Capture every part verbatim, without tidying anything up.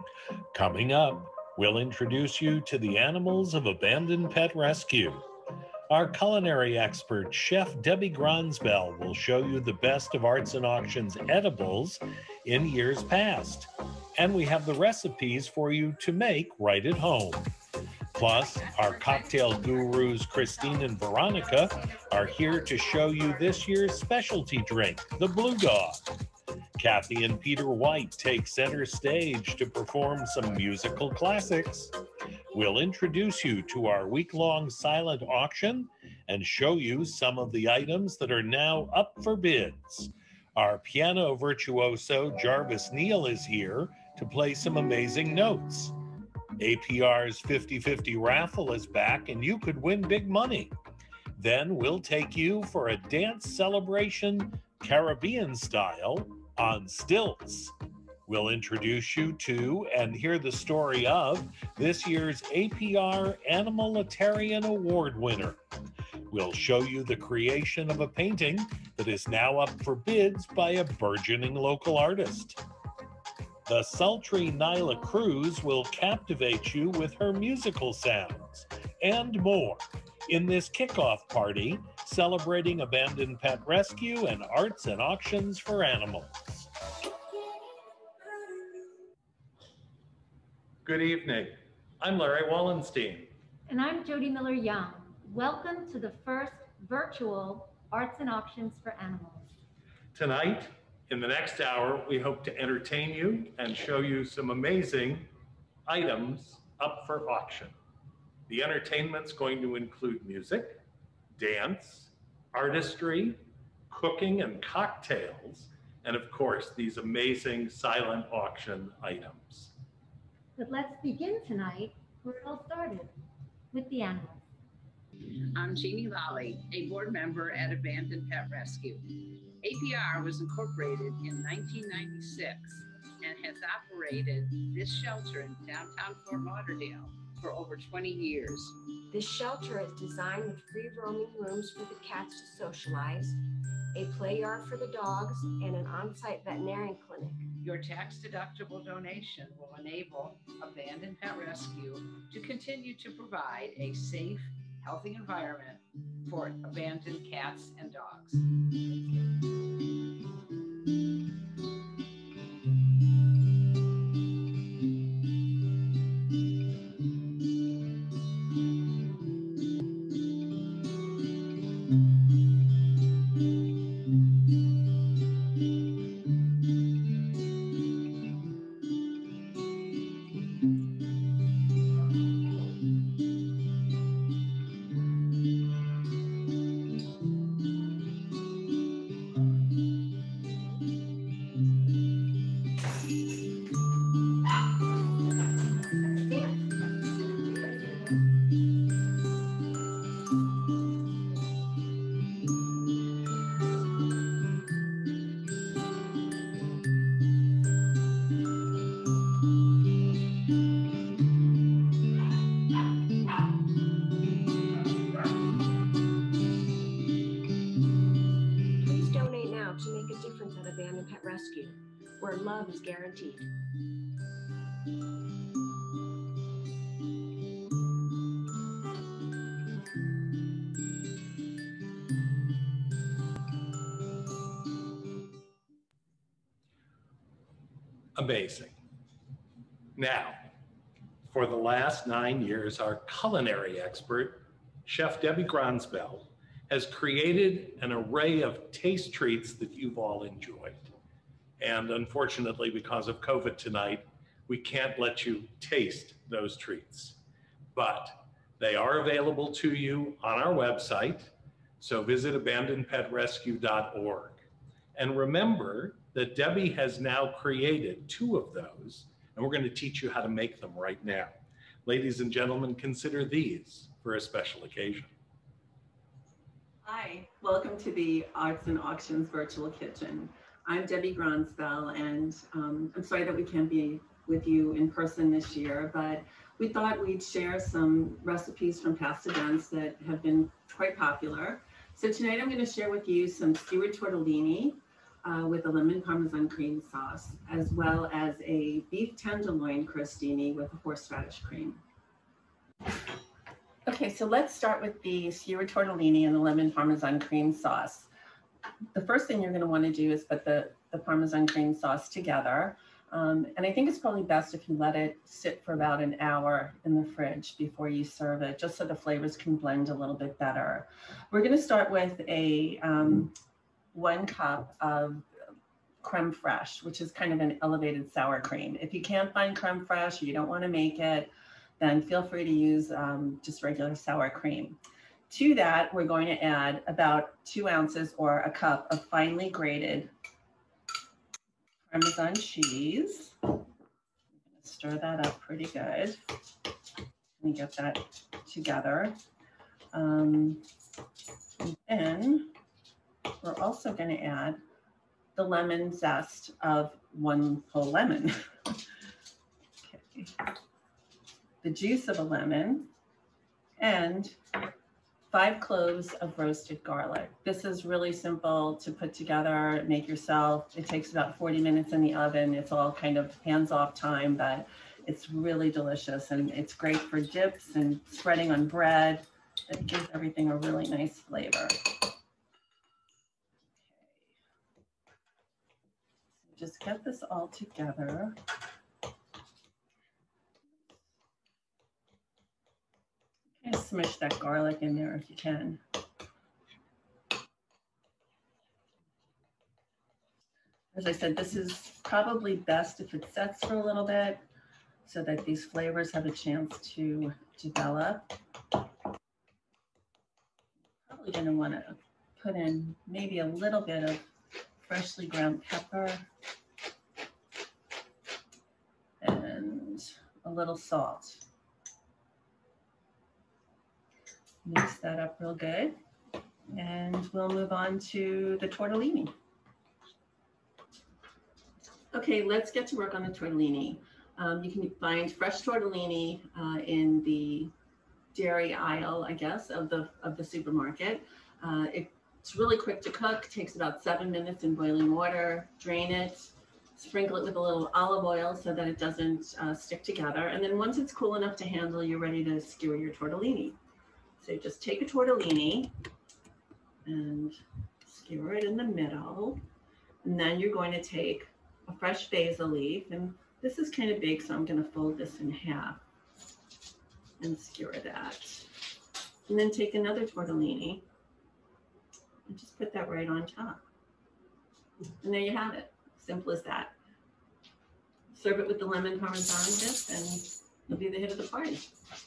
Coming up, we'll introduce you to the animals of abandoned pet rescue. Our culinary expert, Chef Debbie Gronsbell, will show you the best of Arts and Auctions edibles in years past. And we have the recipes for you to make right at home. Plus, our cocktail gurus, Christine and Veronica, are here to show you this year's specialty drink, the Blue Dog. Kathy and Peter White take center stage to perform some musical classics. We'll introduce you to our week-long silent auction and show you some of the items that are now up for bids. Our piano virtuoso, Jarvis Neal, is here to play some amazing notes. A P R's fifty fifty raffle is back and you could win big money. Then we'll take you for a dance celebration, Caribbean style, on stilts. We'll introduce you to and hear the story of this year's A P R Animalitarian Award winner. We'll show you the creation of a painting that is now up for bids by a burgeoning local artist. The sultry Nyla Cruz will captivate you with her musical sounds and more in this kickoff party celebrating abandoned pet rescue and arts and auctions for animals. Good evening. I'm Larry Wallenstein. And I'm Jody Miller-Young. Welcome to the first virtual Arts and Auctions for Animals. Tonight, in the next hour, we hope to entertain you and show you some amazing items up for auction. The entertainment's going to include music, dance, artistry, cooking and cocktails, and of course, these amazing silent auction items. But let's begin tonight where it all started, with the animals. I'm Jeannie Lally, a board member at Abandoned Pet Rescue. A P R was incorporated in nineteen ninety-six and has operated this shelter in downtown Fort Lauderdale for over twenty years. This shelter is designed with free roaming rooms for the cats to socialize, a play yard for the dogs, and an on-site veterinarian clinic. Your tax-deductible donation will enable Abandoned Pet Rescue to continue to provide a safe, healthy environment for abandoned cats and dogs. Where love is guaranteed. Amazing. Now, for the last nine years, our culinary expert, Chef Debbie Gronsbell, has created an array of taste treats that you've all enjoyed. And unfortunately, because of COVID tonight, we can't let you taste those treats. But they are available to you on our website, so visit abandoned pet rescue dot org. And remember that Debbie has now created two of those, and we're going to teach you how to make them right now. Ladies and gentlemen, consider these for a special occasion. Hi, welcome to the Arts and Auctions Virtual Kitchen. I'm Debbie Gronsbell, and um, I'm sorry that we can't be with you in person this year, but we thought we'd share some recipes from past events that have been quite popular. So tonight I'm going to share with you some skewered tortellini, uh, with a lemon Parmesan cream sauce, as well as a beef tenderloin crostini with a horseradish cream. Okay, so let's start with the skewered tortellini and the lemon Parmesan cream sauce. The first thing you're going to want to do is put the, the Parmesan cream sauce together. Um, and I think it's probably best if you let it sit for about an hour in the fridge before you serve it, just so the flavors can blend a little bit better. We're going to start with a um, one cup of creme fraiche, which is kind of an elevated sour cream. If you can't find creme fraiche or you don't want to make it, then feel free to use um, just regular sour cream. To that, we're going to add about two ounces or a cup of finely grated Parmesan cheese. I'm going to stir that up pretty good and get that together. Um, and then we're also going to add the lemon zest of one whole lemon. Okay. The juice of a lemon, and five cloves of roasted garlic. This is really simple to put together, make yourself. It takes about forty minutes in the oven. It's all kind of hands-off time, but it's really delicious, and it's great for dips and spreading on bread. It gives everything a really nice flavor. Okay. So just get this all together. And smush that garlic in there if you can. As I said, this is probably best if it sets for a little bit so that these flavors have a chance to develop. Probably going to want to put in maybe a little bit of freshly ground pepper and a little salt. Mix that up real good, and we'll move on to the tortellini. Okay, let's get to work on the tortellini. Um, you can find fresh tortellini uh, in the dairy aisle, I guess, of the of the supermarket. Uh, it, it's really quick to cook. Takes about seven minutes in boiling water. Drain it, sprinkle it with a little olive oil so that it doesn't uh, stick together. And then once it's cool enough to handle, you're ready to skewer your tortellini. So just take a tortellini and skewer it in the middle. And then you're going to take a fresh basil leaf. And this is kind of big, so I'm going to fold this in half and skewer that. And then take another tortellini and just put that right on top. And there you have it. Simple as that. Serve it with the lemon Parmesan dip and you'll be the hit of the party.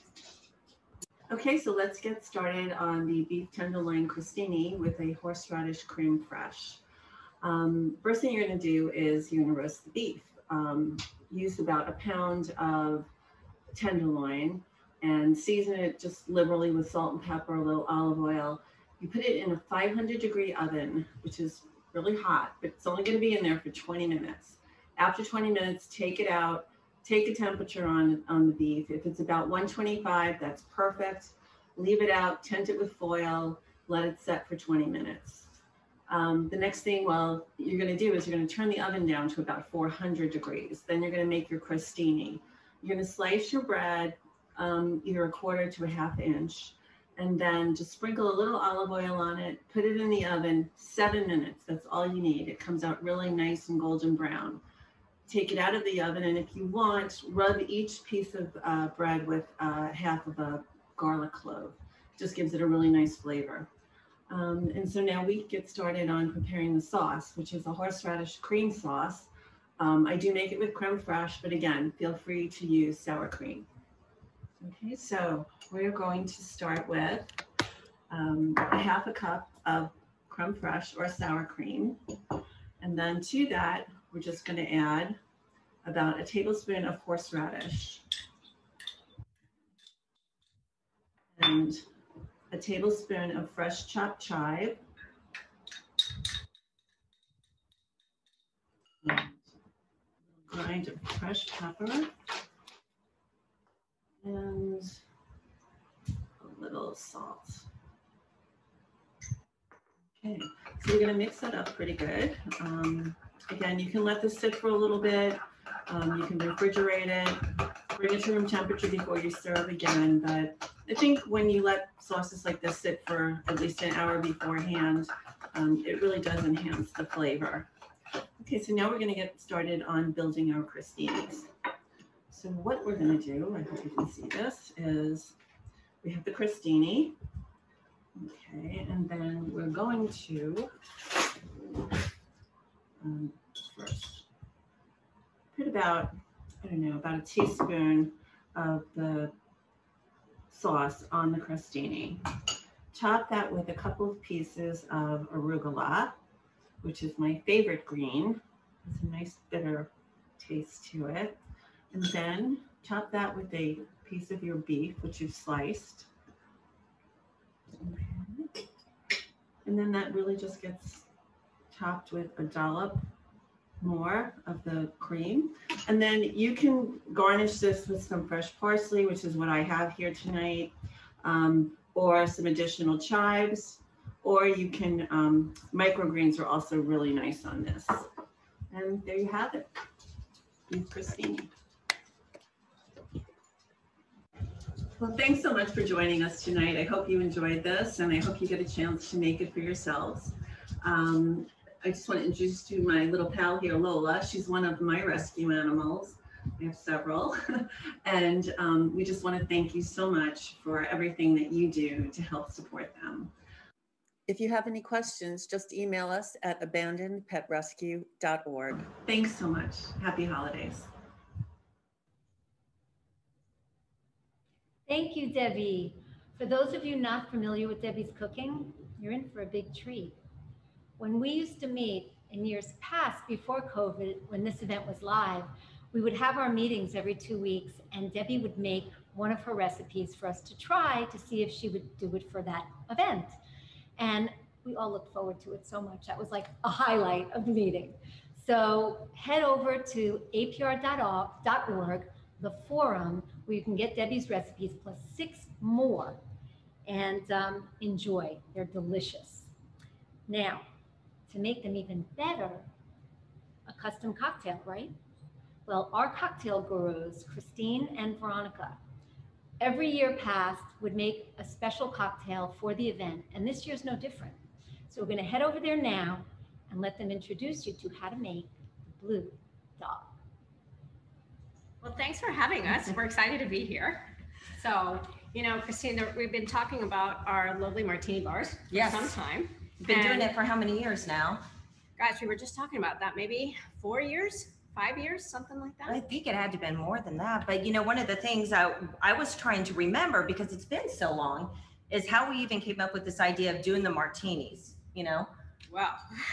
Okay, so let's get started on the beef tenderloin crostini with a horseradish creme fraiche. Um, first thing you're going to do is you're going to roast the beef. Um, use about a pound of tenderloin and season it just liberally with salt and pepper, a little olive oil. You put it in a five hundred degree oven, which is really hot, but it's only going to be in there for twenty minutes. After twenty minutes, take it out. Take a temperature on, on the beef. If it's about one twenty-five, that's perfect. Leave it out, tent it with foil, let it set for twenty minutes. Um, the next thing, well, you're gonna do is you're gonna turn the oven down to about four hundred degrees. Then you're gonna make your crostini. You're gonna slice your bread, um, either a quarter to a half inch, and then just sprinkle a little olive oil on it, put it in the oven, seven minutes. That's all you need. It comes out really nice and golden brown. Take it out of the oven, and if you want, rub each piece of uh, bread with uh, half of a garlic clove. Just gives it a really nice flavor. Um, and so now we get started on preparing the sauce, which is a horseradish cream sauce. Um, I do make it with creme fraiche, but again, feel free to use sour cream. Okay, so we're going to start with um, a half a cup of creme fraiche or sour cream. And then to that, we're just going to add about a tablespoon of horseradish and a tablespoon of fresh chopped chive, and a grind of fresh pepper, and a little salt. Okay, so we're gonna mix that up pretty good. Um, again, you can let this sit for a little bit. Um, you can refrigerate it, bring it to room temperature before you serve again. But I think when you let sauces like this sit for at least an hour beforehand, um, it really does enhance the flavor. Okay, so now we're gonna get started on building our crostinis. So what we're gonna do, I hope you can see this, is we have the crostini. Okay, and then we're going to um, first put about, I don't know, about a teaspoon of the sauce on the crostini. Top that with a couple of pieces of arugula, which is my favorite green. It's a nice bitter taste to it. And then top that with a piece of your beef, which you've sliced. Okay. And then that really just gets topped with a dollop more of the cream. And then you can garnish this with some fresh parsley, which is what I have here tonight, um, or some additional chives, or you can, um, microgreens are also really nice on this. And there you have it, beef crostini. Well, thanks so much for joining us tonight. I hope you enjoyed this, and I hope you get a chance to make it for yourselves. Um, I just want to introduce you to my little pal here, Lola. She's one of my rescue animals. We have several. And um, we just want to thank you so much for everything that you do to help support them. If you have any questions, just email us at abandoned pet rescue dot org. Thanks so much. Happy holidays. Thank you, Debbie. For those of you not familiar with Debbie's cooking, you're in for a big treat. When we used to meet in years past before COVID, when this event was live, we would have our meetings every two weeks and Debbie would make one of her recipes for us to try to see if she would do it for that event. And we all looked forward to it so much. That was like a highlight of the meeting. So head over to A P R dot org, the forum, where you can get Debbie's recipes plus six more and um, enjoy. They're delicious. Now, to make them even better, a custom cocktail, right? Well, our cocktail gurus, Christine and Veronica, every year past would make a special cocktail for the event, and this year's no different. So we're gonna head over there now and let them introduce you to how to make the Blue Dog. Well, thanks for having us. We're excited to be here. So, you know, Christine, we've been talking about our lovely martini bars for yes. some time. Been and doing it for how many years now? Gosh, we were just talking about that, maybe four years, five years, something like that. I think it had to have been more than that. But, you know, one of the things I, I was trying to remember, because it's been so long, is how we even came up with this idea of doing the martinis, you know? Well,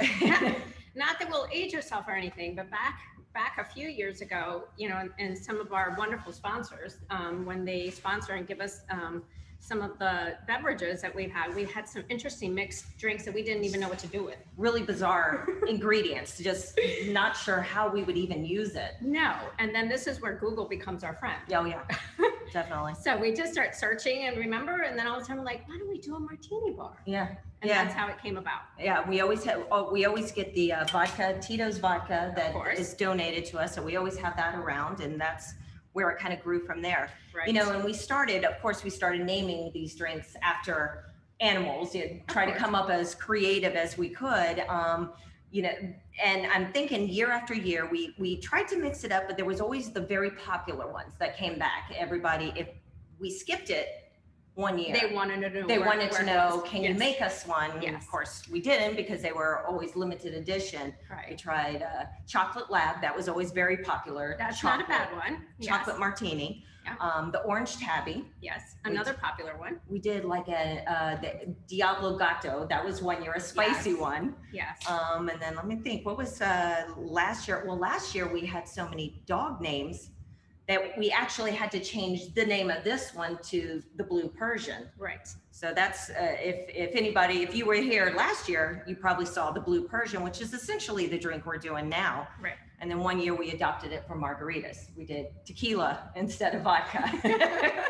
not that we'll age yourself or anything, but back back a few years ago, you know, and, and some of our wonderful sponsors, um, when they sponsor and give us um, some of the beverages that we've had, we had some interesting mixed drinks that we didn't even know what to do with. Really bizarre ingredients, just not sure how we would even use it. No, and then this is where Google becomes our friend. Oh yeah, definitely. So we just start searching and remember, and then all the time we're like, why don't we do a martini bar? Yeah. And yeah. that's how it came about. Yeah, we always have, oh, we always get the uh, vodka, Tito's vodka that is donated to us. So we always have that around, and that's where it kind of grew from there. Right. You know, and we started, of course, we started naming these drinks after animals, you know, try to come up as creative as we could. Um, you know, and I'm thinking year after year, we, we tried to mix it up, but there was always the very popular ones that came back. Everybody, if we skipped it one year, they wanted to know. They where, wanted where to know, can yes. you make us one? Yes. And of course, we didn't, because they were always limited edition. Right. We tried uh, Chocolate Lab. That was always very popular. That's chocolate, not a bad one. Chocolate yes. martini. Yeah. Um, the Orange Tabby. Yes, another we, popular one. We did like a uh, the Diablo Gatto. That was one year, a spicy yes. one. Yes. Um, and then let me think, what was uh, last year? Well, last year we had so many dog names that we actually had to change the name of this one to the Blue Persian. Right. So that's, uh, if, if anybody, if you were here last year, you probably saw the Blue Persian, which is essentially the drink we're doing now. Right. And then one year we adopted it for margaritas. We did tequila instead of vodka.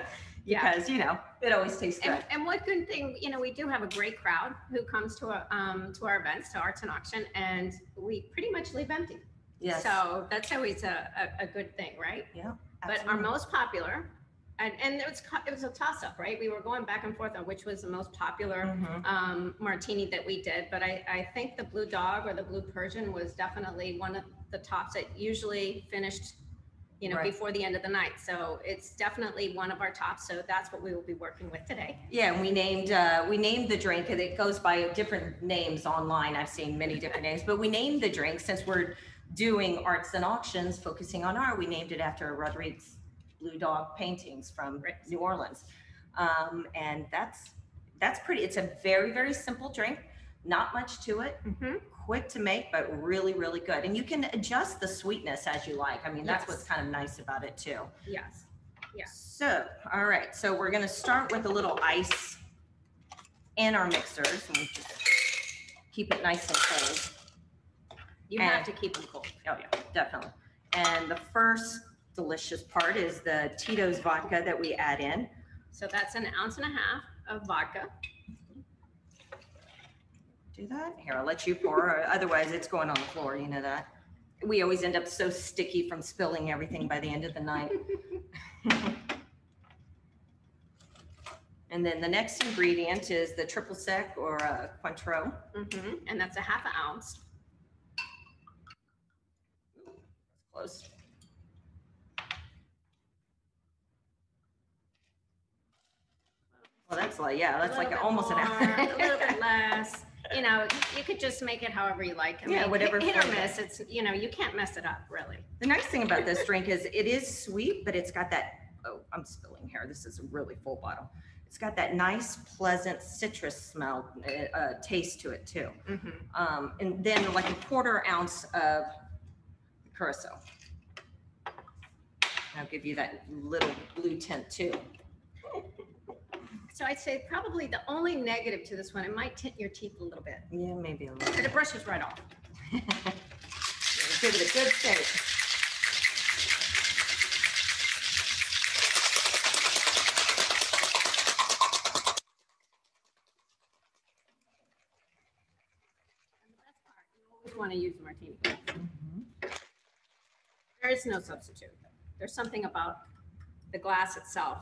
because, yeah. you know, it always tastes good. And, and what good thing, you know, we do have a great crowd who comes to, a, um, to our events, to Arts and Auction, and we pretty much leave empty. Yes. So that's always a, a, a good thing, right? Yeah. Absolutely. But our most popular, and, and it was it was a toss-up, right? We were going back and forth on which was the most popular mm-hmm. um, martini that we did. But I, I think the Blue Dog or the Blue Persian was definitely one of the tops that usually finished, you know, right. before the end of the night. So it's definitely one of our tops. So that's what we will be working with today. Yeah, and we named uh, we named the drink, and it goes by different names online. I've seen many different names, but we named the drink since we're doing arts and auctions, focusing on art. We named it after Rodriguez Blue Dog paintings from New Orleans. Um, and that's, that's pretty, it's a very, very simple drink, not much to it, mm-hmm. quick to make, but really, really good. And you can adjust the sweetness as you like. I mean, that's yes. what's kind of nice about it too. Yes. Yes. So, all right. So we're going to start with a little ice in our mixers. And we just keep it nice and cold. You and, have to keep them cold. Oh yeah, definitely. And the first delicious part is the Tito's vodka that we add in. So that's an ounce and a half of vodka. Do that? Here, I'll let you pour, otherwise it's going on the floor, you know that. We always end up so sticky from spilling everything by the end of the night. And then the next ingredient is the triple sec or uh, Cointreau. Mm-hmm. And that's a half an ounce. Ooh, close. Well, that's like, yeah, that's like almost more, an ounce. A little bit less. You know, you could just make it however you like. I yeah, mean, whatever. Hit or miss. It's, you know, you can't mess it up, really. The nice thing about this drink is it is sweet, but it's got that, oh, I'm spilling here. This is a really full bottle. It's got that nice, pleasant citrus smell, uh, taste to it too. Mm-hmm. Um, and then like a quarter ounce of curacao. I'll give you that little blue tint too. So I'd say probably the only negative to this one, it might tint your teeth a little bit. Yeah, maybe a little. But it brushes right off. Yeah, give it a good shake. And the best part, you always want to use a martini glass. Mm-hmm. There is no substitute. There's something about the glass itself.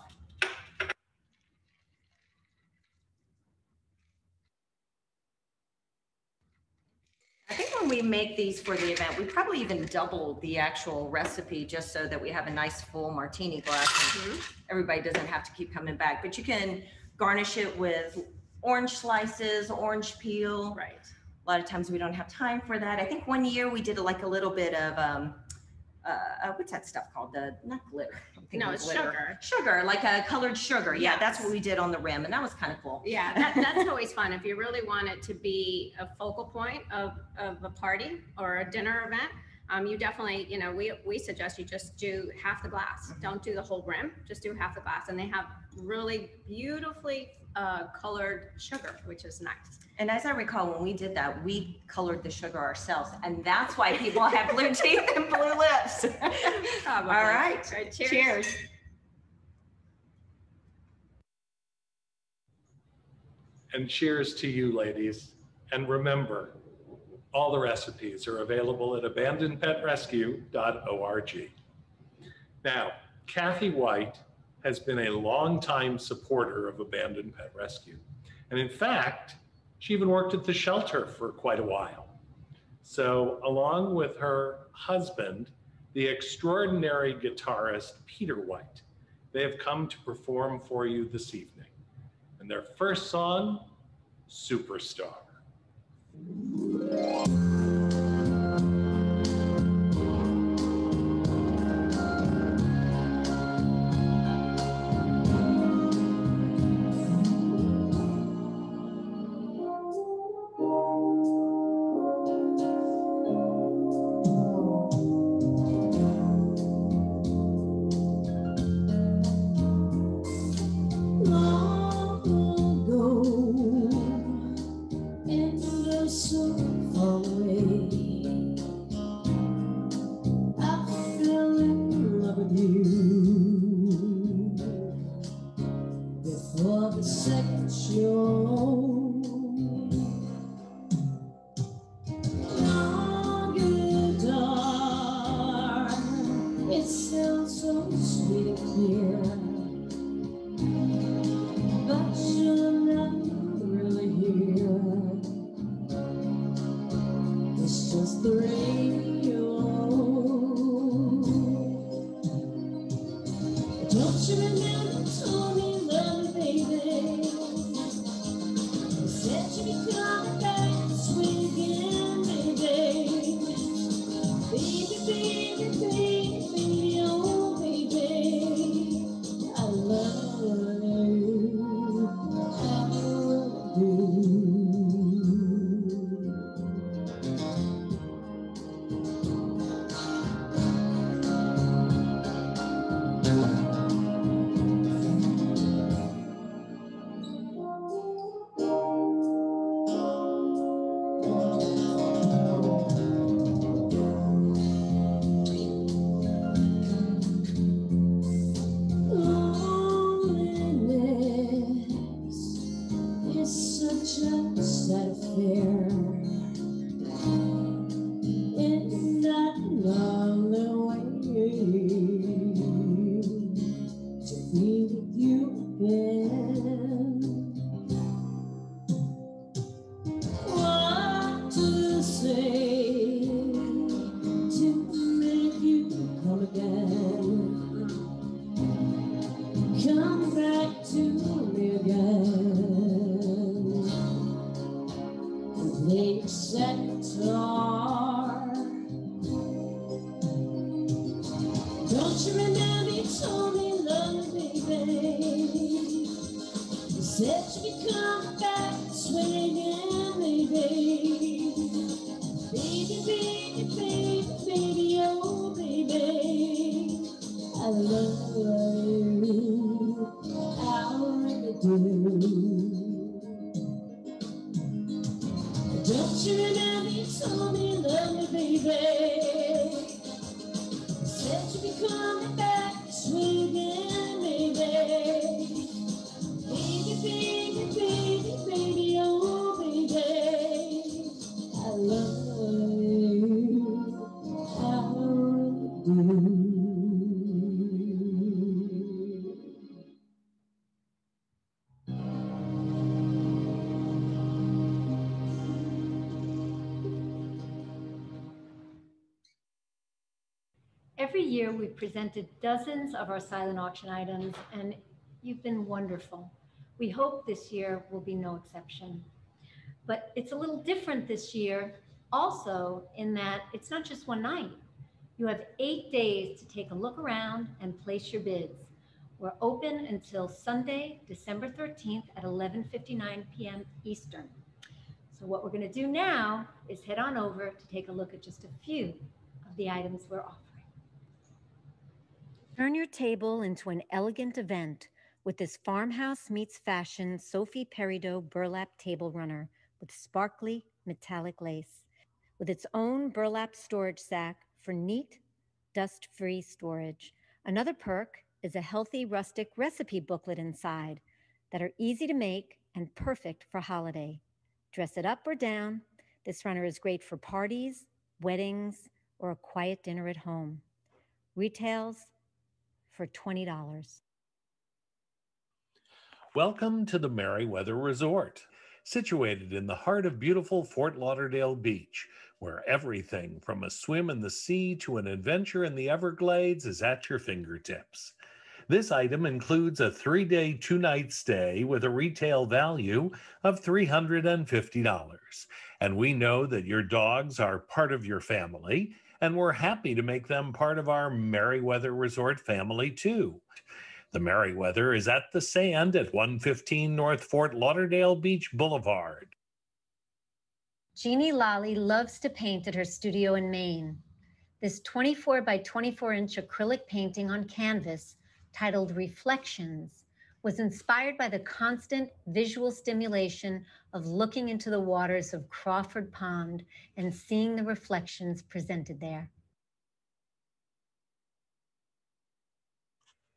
I think when we make these for the event, we probably even double the actual recipe just so that we have a nice full martini glass. Mm-hmm. Everybody doesn't have to keep coming back, but you can garnish it with orange slices, orange peel. Right. A lot of times we don't have time for that. I think one year we did like a little bit of, um, uh, what's that stuff called? The, not glitter. No, it's glitter. sugar. Sugar, like a colored sugar. Yeah, yes. That's what we did on the rim, and that was kind of cool. Yeah, that, that's always fun. If you really want it to be a focal point of, of a party or a dinner event, um, you definitely, you know, we, we suggest you just do half the glass. Mm-hmm. Don't do the whole rim, just do half the glass. And they have really beautifully uh, colored sugar, which is nice. And as I recall, when we did that, we colored the sugar ourselves. And that's why people have blue teeth and blue lips. Probably. All right. All right. Cheers. Cheers. And cheers to you, ladies. And remember, all the recipes are available at abandoned pet rescue dot org. Now, Kathy White has been a longtime supporter of Abandoned Pet Rescue. And in fact, she even worked at the shelter for quite a while. So along with her husband, the extraordinary guitarist Peter White, they have come to perform for you this evening. And their first song, Superstar. So far away. Every year we've presented dozens of our silent auction items, and you've been wonderful. We hope this year will be no exception. But it's a little different this year also in that it's not just one night. You have eight days to take a look around and place your bids. We're open until Sunday, December thirteenth at eleven fifty-nine p m Eastern. So what we're going to do now is head on over to take a look at just a few of the items we're offering. Turn your table into an elegant event with this farmhouse meets fashion Sophie Peridot burlap table runner with sparkly metallic lace, with its own burlap storage sack for neat, dust-free storage. Another perk is a healthy rustic recipe booklet inside that are easy to make and perfect for holiday. Dress it up or down. This runner is great for parties, weddings, or a quiet dinner at home. Retails for twenty dollars. Welcome to the Merriweather Resort, situated in the heart of beautiful Fort Lauderdale Beach, where everything from a swim in the sea to an adventure in the Everglades is at your fingertips. This item includes a three-day, two-night stay with a retail value of three hundred fifty dollars. And we know that your dogs are part of your family, and we're happy to make them part of our Merriweather Resort family too. The Merriweather is at the Sand at one fifteen North Fort Lauderdale Beach Boulevard. Jeannie Lally loves to paint at her studio in Maine. This twenty-four by twenty-four inch acrylic painting on canvas, titled Reflections, was inspired by the constant visual stimulation of looking into the waters of Crawford Pond and seeing the reflections presented there.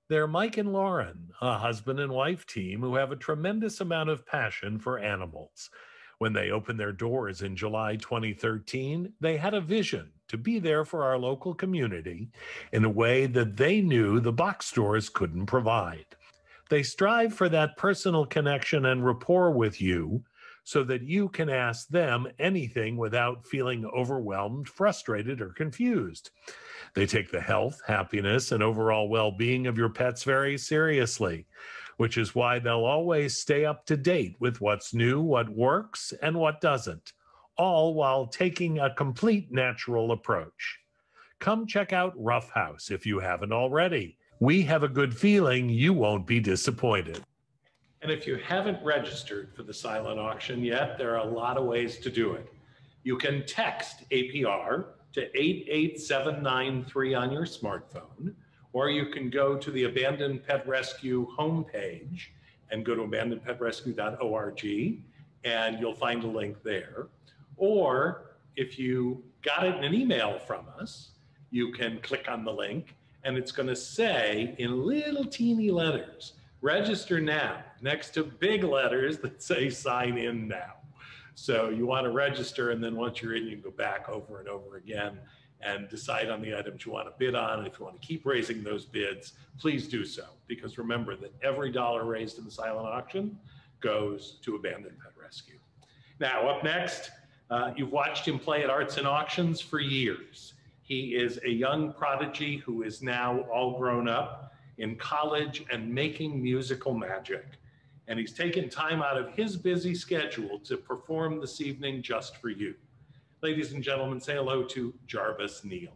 They're Mike and Lauren, a husband and wife team who have a tremendous amount of passion for animals. When they opened their doors in July twenty thirteen, they had a vision to be there for our local community in a way that they knew the box stores couldn't provide. They strive for that personal connection and rapport with you so that you can ask them anything without feeling overwhelmed, frustrated, or confused. They take the health, happiness, and overall well-being of your pets very seriously, which is why they'll always stay up to date with what's new, what works, and what doesn't, all while taking a complete natural approach. Come check out Rough House if you haven't already. We have a good feeling you won't be disappointed. And if you haven't registered for the silent auction yet, there are a lot of ways to do it. You can text A P R to eight eight seven nine three on your smartphone, or you can go to the Abandoned Pet Rescue homepage and go to abandoned pet rescue dot org, and you'll find a link there. Or if you got it in an email from us, you can click on the link, and it's going to say in little teeny letters, register now, next to big letters that say sign in now. So you want to register, and then once you're in, you can go back over and over again and decide on the items you want to bid on. And if you want to keep raising those bids, please do so, because remember that every dollar raised in the silent auction goes to Abandoned Pet Rescue. Now, up next, uh, you've watched him play at Arts and Auctions for years. He is a young prodigy who is now all grown up in college and making musical magic. And he's taken time out of his busy schedule to perform this evening just for you. Ladies and gentlemen, say hello to Jarvis Neal.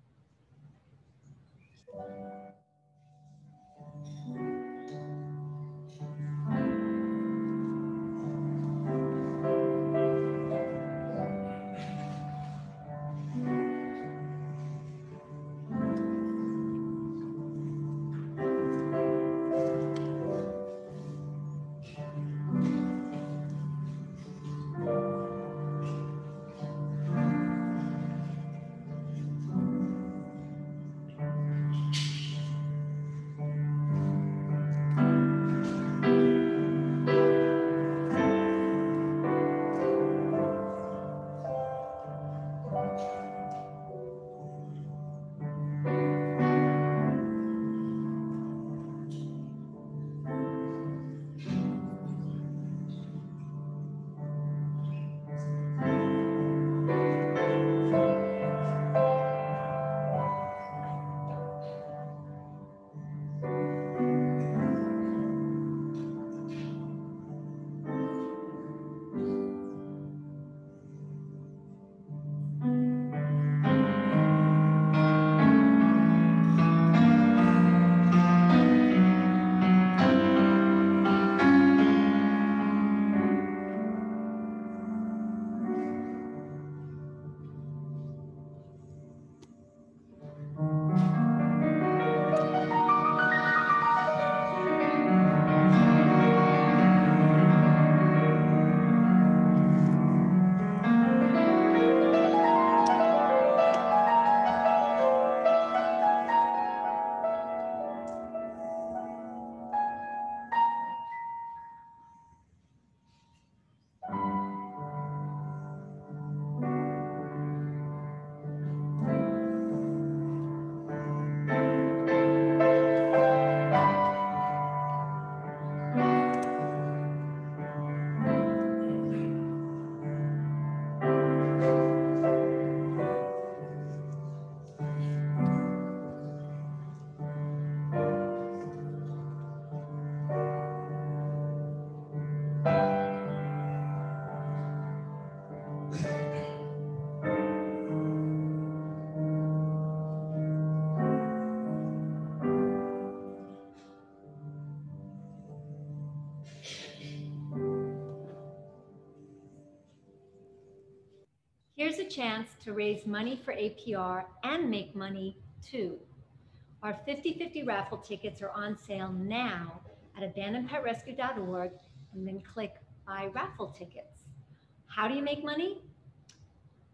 Here's a chance to raise money for A P R and make money too. Our fifty fifty raffle tickets are on sale now at abandoned pet rescue dot org, and then click Buy Raffle Tickets. How do you make money?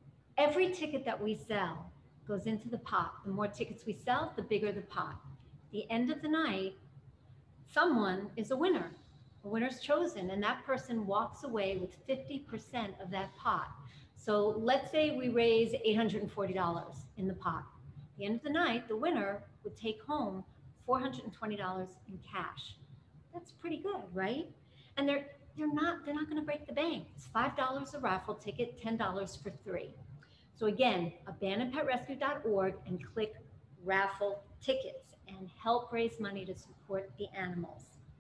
Every ticket that we sell goes into the pot. The more tickets we sell, the bigger the pot. the end of the night, someone is a winner. A winner's chosen, and that person walks away with fifty percent of that pot. So let's say we raise eight hundred forty dollars in the pot. At the end of the night, the winner would take home four hundred twenty dollars in cash. That's pretty good, right? And they're they're not they're not going to break the bank. It's five dollars a raffle ticket, ten dollars for three. So again, abandoned pet rescue dot org and click raffle tickets and help raise money to support the animals.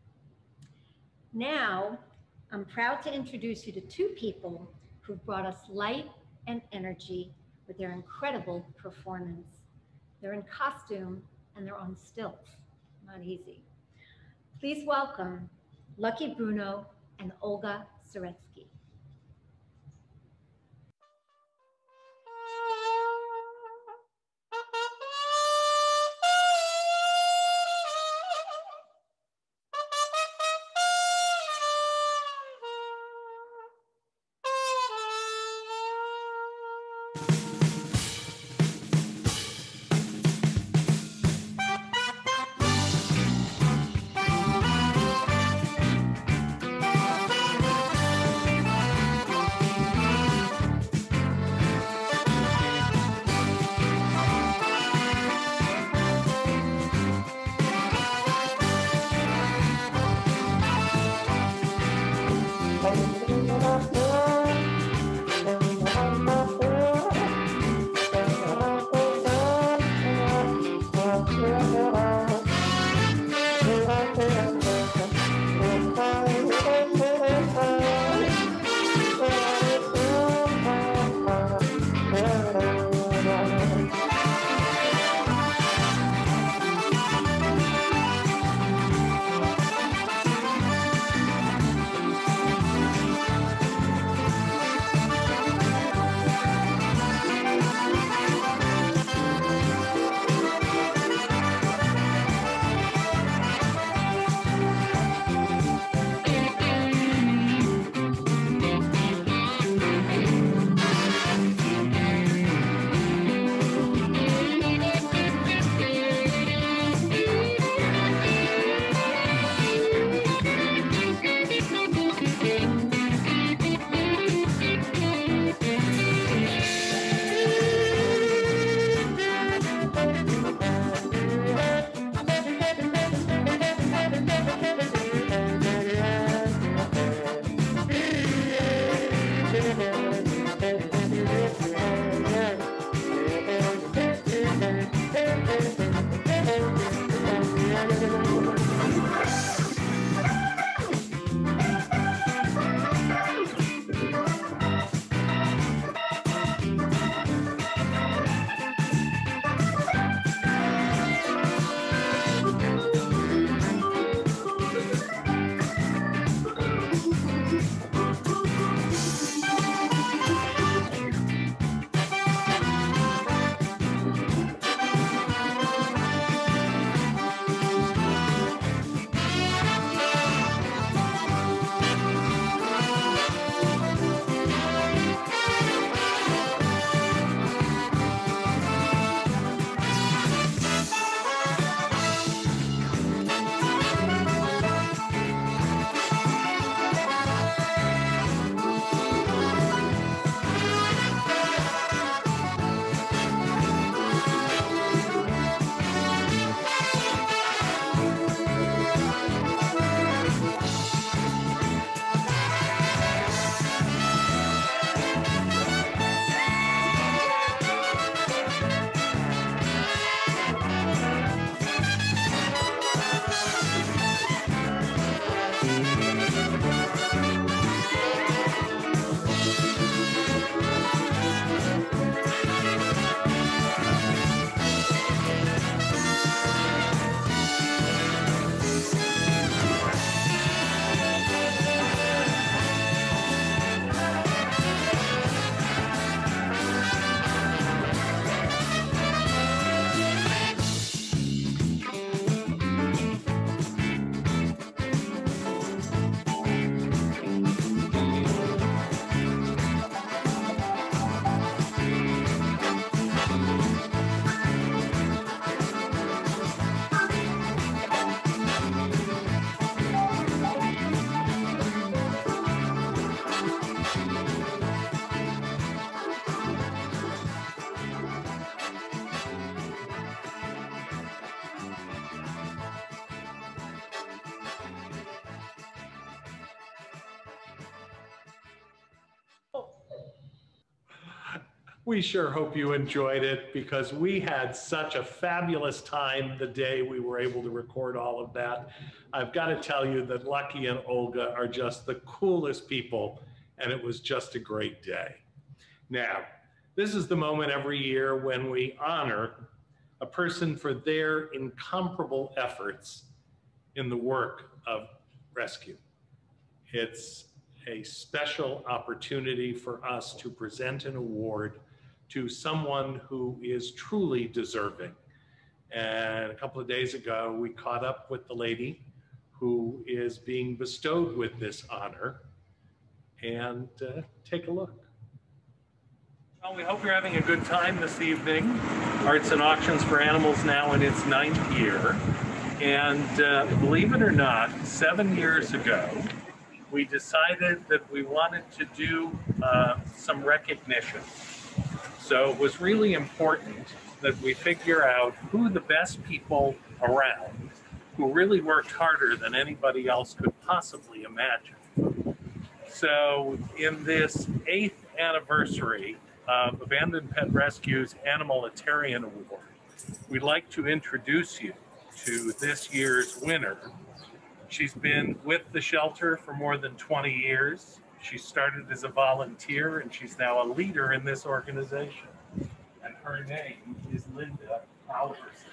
Now, I'm proud to introduce you to two people who've brought us light and energy with their incredible performance. They're in costume and they're on stilts. Not easy. Please welcome Lucky Bruno and Olga Soretsky. We sure hope you enjoyed it, because we had such a fabulous time the day we were able to record all of that. I've got to tell you that Lucky and Olga are just the coolest people, and it was just a great day. Now, this is the moment every year when we honor a person for their incomparable efforts in the work of rescue. It's a special opportunity for us to present an award to someone who is truly deserving. And a couple of days ago, we caught up with the lady who is being bestowed with this honor, and uh, take a look. Well, we hope you're having a good time this evening. Arts and Auctions for Animals now in its ninth year. And uh, believe it or not, seven years ago, we decided that we wanted to do uh, some recognition. So it was really important that we figure out who the best people around who really worked harder than anybody else could possibly imagine. So in this eighth anniversary of Abandoned Pet Rescue's Animalitarian Award, we'd like to introduce you to this year's winner. She's been with the shelter for more than twenty years. She started as a volunteer, and she's now a leader in this organization. And her name is Linda Alverson.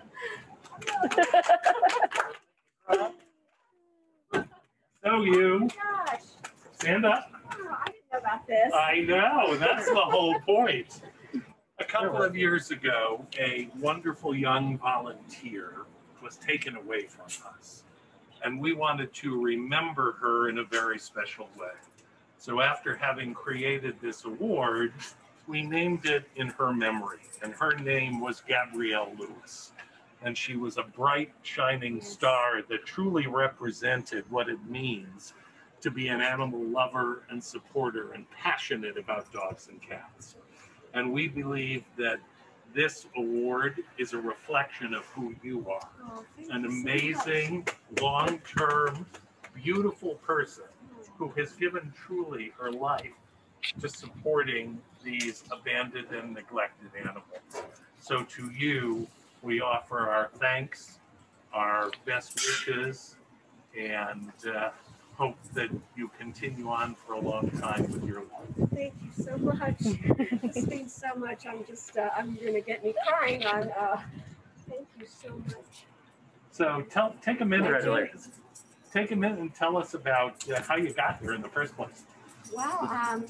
So you, Oh gosh. stand up. Oh, I didn't know about this. I know, that's the whole point. A couple of years ago, a wonderful young volunteer was taken away from us, and we wanted to remember her in a very special way. So after having created this award, we named it in her memory, and her name was Gabrielle Lewis. And she was a bright, shining star that truly represented what it means to be an animal lover and supporter and passionate about dogs and cats. And we believe that this award is a reflection of who you are. Oh, An amazing, long-term, beautiful person who has given truly her life to supporting these abandoned and neglected animals. So to you, we offer our thanks, our best wishes, and uh, hope that you continue on for a long time with your life. Thank you so much. This means so much. I'm just, uh, I'm going to get me crying on, uh, thank you so much. So tell, take a minute, Congratulations. take a minute and tell us about uh, how you got here in the first place. Well, um,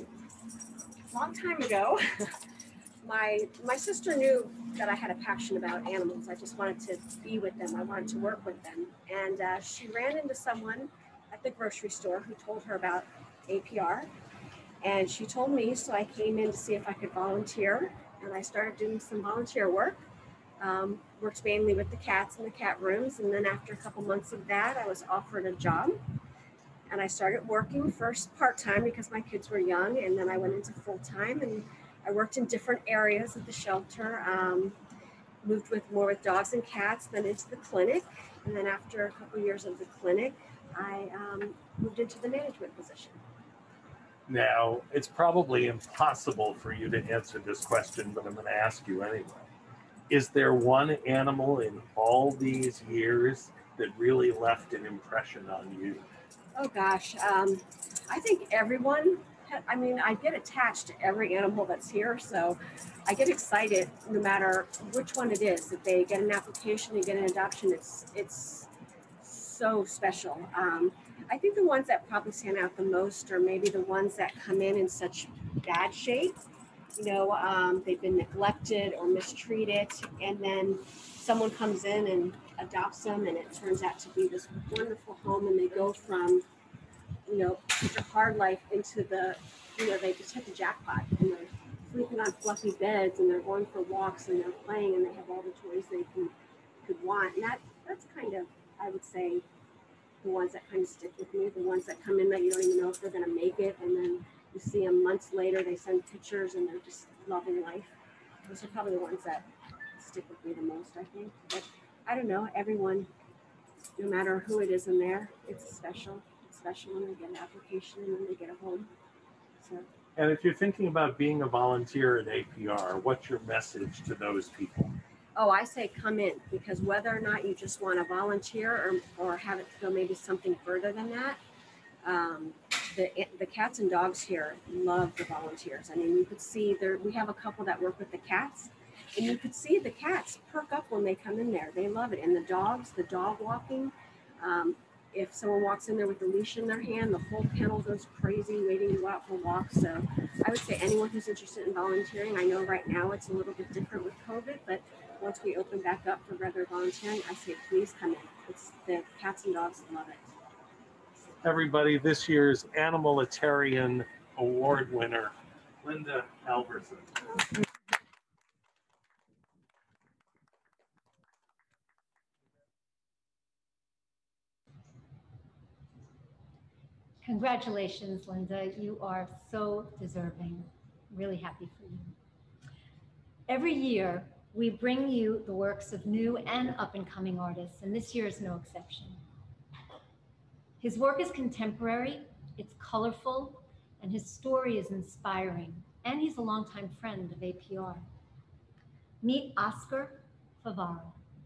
a long time ago, my my sister knew that I had a passion about animals. I just wanted to be with them. I wanted to work with them. And uh, she ran into someone at the grocery store who told her about A P R. And she told me, so I came in to see if I could volunteer. And I started doing some volunteer work. Um, worked mainly with the cats in the cat rooms. And then after a couple months of that, I was offered a job. And I started working first part-time because my kids were young. And then I went into full-time, and I worked in different areas of the shelter. Um, moved with more with dogs and cats, then into the clinic. And then after a couple of years of the clinic, I um, moved into the management position. Now, it's probably impossible for you to answer this question, but I'm going to ask you anyway. Is there one animal in all these years that really left an impression on you? Oh gosh, um, I think everyone, I mean, I get attached to every animal that's here, so I get excited no matter which one it is. If they get an application, you get an adoption, it's, it's so special. Um, I think the ones that probably stand out the most are maybe the ones that come in in such bad shape. You know, um, they've been neglected or mistreated, and then someone comes in and adopts them, and it turns out to be this wonderful home, and they go from, you know, such a hard life into the, you know, they just hit the jackpot, and they're sleeping on fluffy beds, and they're going for walks, and they're playing, and they have all the toys they can, could want. And that, that's kind of, I would say, the ones that kind of stick with me, the ones that come in that you don't even know if they're going to make it, and then you see them months later, they send pictures, and they're just loving life. Those are probably the ones that stick with me the most, I think. But I don't know, everyone, no matter who it is in there, it's special. It's special when they get an application and then they get a home. So And if you're thinking about being a volunteer at A P R, what's your message to those people? Oh, I say come in, because whether or not you just want to volunteer or, or have it go maybe something further than that, um, the the cats and dogs here love the volunteers. I mean, you could see there, we have a couple that work with the cats, and you could see the cats perk up when they come in there. They love it. And the dogs, the dog walking, um, if someone walks in there with a leash in their hand, the whole kennel goes crazy waiting to go out for walks. So I would say anyone who's interested in volunteering, I know right now it's a little bit different with COVID, but once we open back up for regular volunteering, I say please come in. It's the cats and dogs love it. Everybody, this year's Animalitarian Award winner, Linda Alverson. Congratulations, Linda. You are so deserving. Really happy for you. Every year, we bring you the works of new and up-and-coming artists, and this year is no exception. His work is contemporary, it's colorful, and his story is inspiring, and he's a longtime friend of A P R. Meet Oscar Favaro.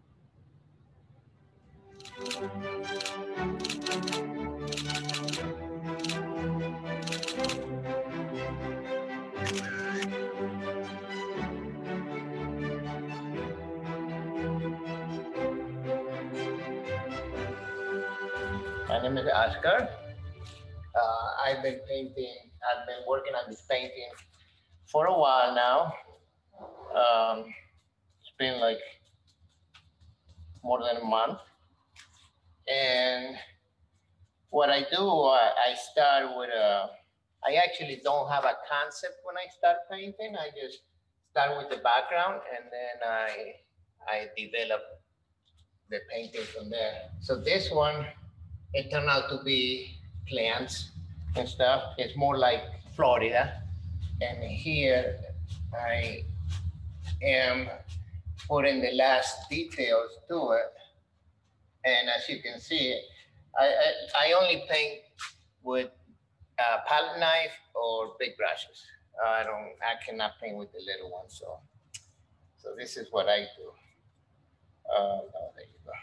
My name is Oscar. Uh, I've been painting, I've been working on this painting for a while now. Um, it's been like more than a month. And what I do, I, I start with a, I actually don't have a concept when I start painting. I just start with the background and then I, I develop the painting from there. So this one, it turned out to be plants and stuff. It's more like Florida. And here I am putting the last details to it. And as you can see, I, I, I only paint with a palette knife or big brushes. I don't, I cannot paint with the little ones. So, so this is what I do. Uh, oh, there you go.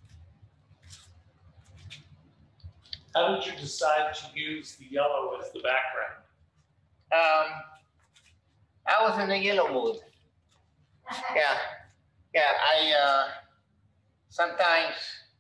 How did you decide to use the yellow as the background? Um, I was in a yellow mood. Yeah, yeah. I uh, sometimes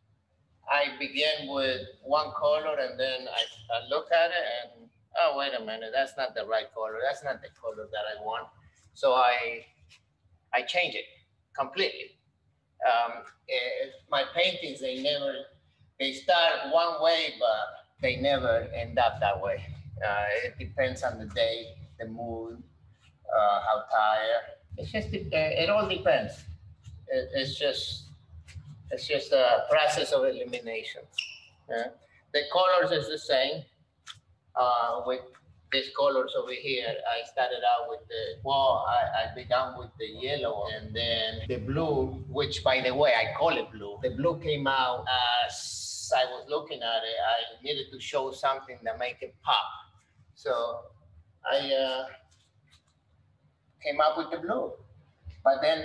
I begin with one color and then I, I look at it and oh wait a minute, that's not the right color. That's not the color that I want. So I I change it completely. Um, it, my paintings, they never. They start one way, but they never end up that way. Uh, it depends on the day, the mood, uh, how tired. It's just, it, it all depends. It, it's just, it's just a process of elimination. Yeah. The colors is the same. Uh, with these colors over here, I started out with the, well, I, I began with the yellow and then the blue, which by the way, I call it blue. The blue came out as I was looking at it, I needed to show something that make it pop. So I uh, came up with the blue, but then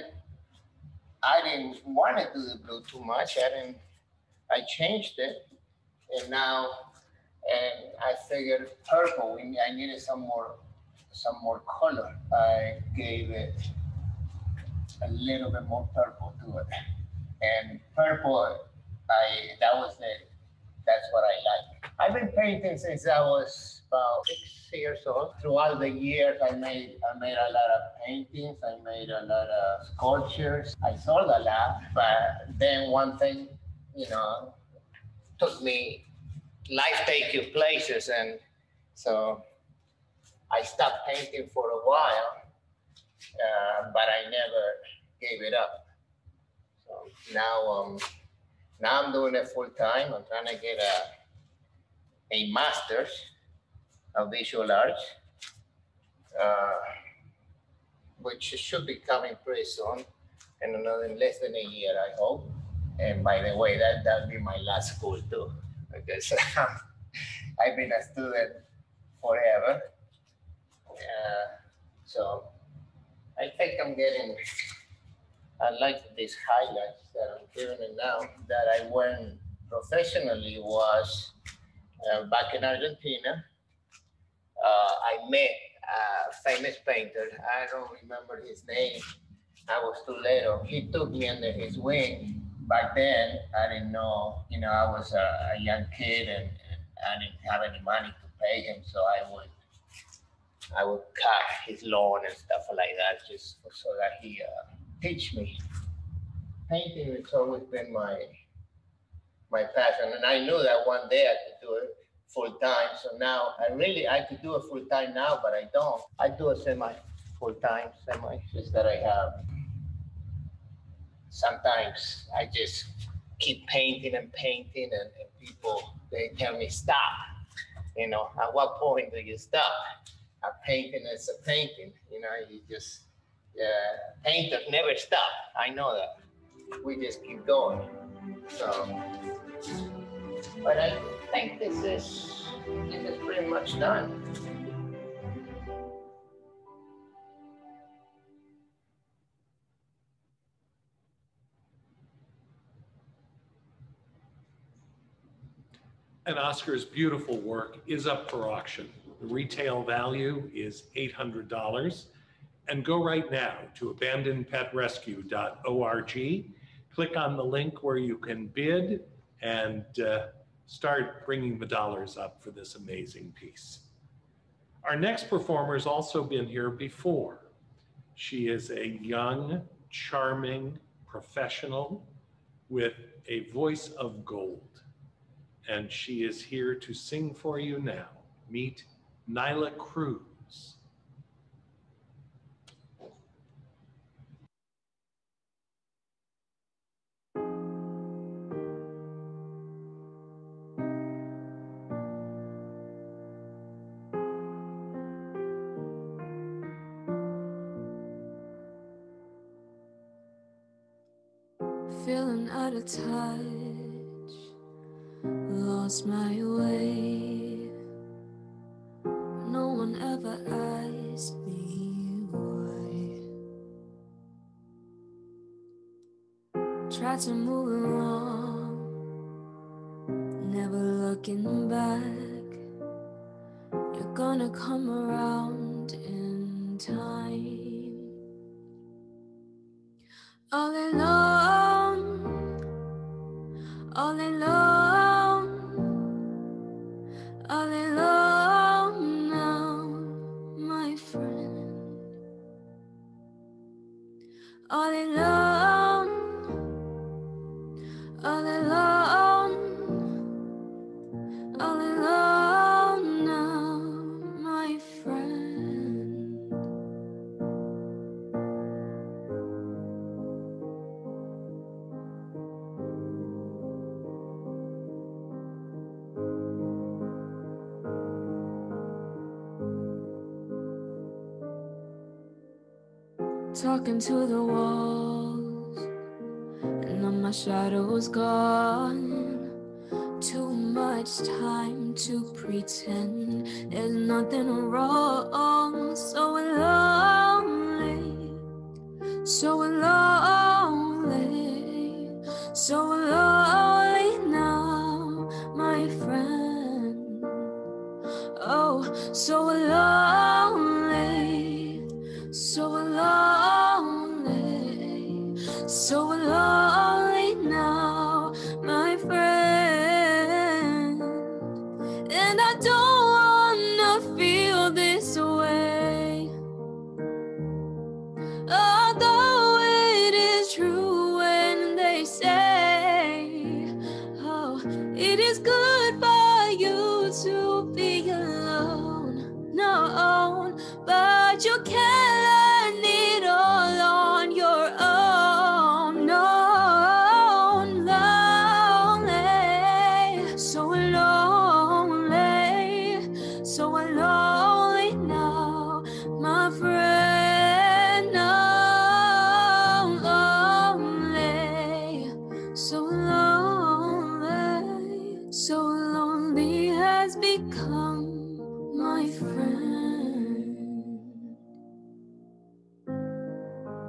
I didn't want to do the blue too much. I didn't, I changed it and now, and I figured purple, I needed some more, some more color. I gave it a little bit more purple to it. And purple, I, that was it. That's what I like. I've been painting since I was about six years old. Throughout the years, I made I made a lot of paintings. I made a lot of sculptures. I sold a lot, but then one thing, you know, took me, life take you places, and so I stopped painting for a while, uh, but I never gave it up. So now, um, now I'm doing it full time. I'm trying to get a, a master's of visual arts, uh, which should be coming pretty soon, in another less than a year, I hope. And by the way, that that'll be my last school too, because I've been a student forever. I'm getting, I like these highlights that I'm giving it now, that I went professionally was uh, back in Argentina. Uh, I met a famous painter. I don't remember his name. I was too little. He took me under his wing. Back then, I didn't know, you know, I was a, a young kid and, and I didn't have any money to pay him, so I would I would cut his lawn and stuff like that just so that he uh, teach me. Painting has always been my my passion, and I knew that one day I could do it full time. So now I really I could do it full time now, but I don't. I do it semi full time, semi. Just that I have. Sometimes I just keep painting and painting, and, and people they tell me stop. You know, at what point do you stop? A painting is a painting. You know, you just uh, painters never stop. I know that. We just keep going. So, but I think this is this is pretty much done. And Oscar's beautiful work is up for auction. The retail value is eight hundred dollars. And go right now to abandoned pet rescue dot org. Click on the link where you can bid and uh, start bringing the dollars up for this amazing piece. Our next performer has also been here before. She is a young, charming professional with a voice of gold. And she is here to sing for you now. Meet Nyla Cruz. Feeling out of touch, lost my way. No one ever asked me why. Tried to move along, never looking back. You're gonna come around in time. All alone, all alone, all alone now, my friend. All alone, all alone, all alone now, my friend. Talking to the walls, and now my shadow's gone. Too much time to pretend there's nothing wrong. So lonely, so lonely, so lonely now, my friend. Oh, so lonely, so lonely, so lonely now, my friend. And I don't wanna feel this way, although it is true when they say, oh, it is good for you to be alone. No, but you can't learn it all on your own. No, lonely, so lonely, so lonely now, my friend. No, lonely, so lonely, so lonely has become my friend.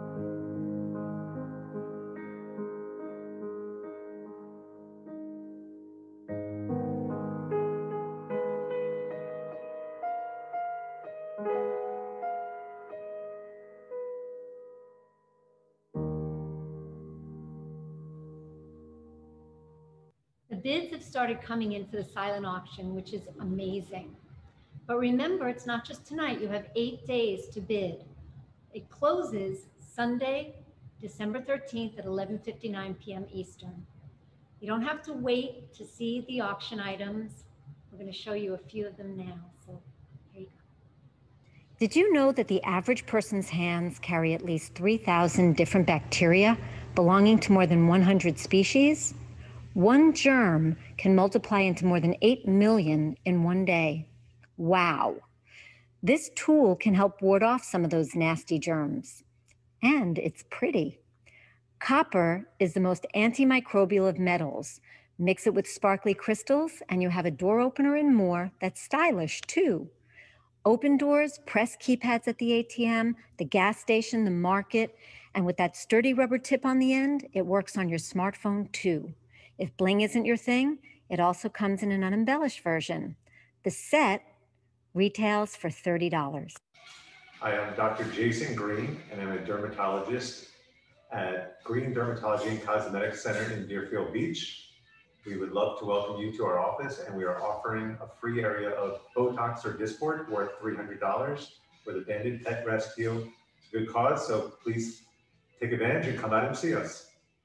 The bids have started coming in for the silent auction, which is amazing. But remember, it's not just tonight. You have eight days to bid. It closes Sunday, December thirteenth at eleven fifty-nine p m Eastern. You don't have to wait to see the auction items. We're going to show you a few of them now. So here you go. Did you know that the average person's hands carry at least three thousand different bacteria belonging to more than one hundred species? One germ can multiply into more than eight million in one day. Wow. This tool can help ward off some of those nasty germs. And it's pretty. Copper is the most antimicrobial of metals. Mix it with sparkly crystals and you have a door opener and more that's stylish too. Open doors, press keypads at the A T M, the gas station, the market, and with that sturdy rubber tip on the end, it works on your smartphone too. If bling isn't your thing, it also comes in an unembellished version. The set retails for thirty dollars. I am Doctor Jason Green, and I'm a dermatologist at Green Dermatology and Cosmetics Center in Deerfield Beach. We would love to welcome you to our office, and we are offering a free area of Botox or Dysport worth three hundred dollars for the Abandoned Pet Rescue. It's a good cause, so please take advantage and come out and see us.